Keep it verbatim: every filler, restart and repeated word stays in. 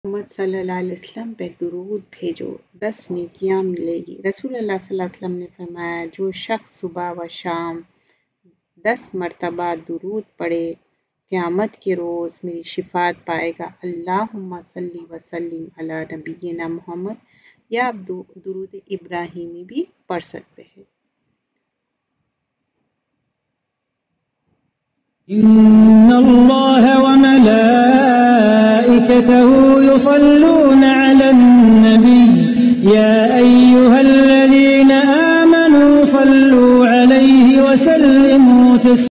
मोहम्मद सल्लल्लाहु अलैहि वसल्लम पे दुरूद भेजो, दस नेकियां मिलेगी। रसूलुल्लाह सल्लल्लाहु अलैहि वसल्लम ने फरमाया, जो शख्स सुबह व शाम दस मरतबा दुरूद पढ़े, क़यामत के रोज़ मेरी शिफ़ात पाएगा। अल्लाहुम्मा सल्ली व सल्लिम अला नबिय्यिना मोहम्मद। या आप दुरूद इब्राहिमी भी पढ़ सकते हैं। इन्नल्लाह व मलाइकतहु युसल्लूना अलन नबी या अय्युहल्लज़ीना आमनू सल्लू अलैहि व सल्लिमू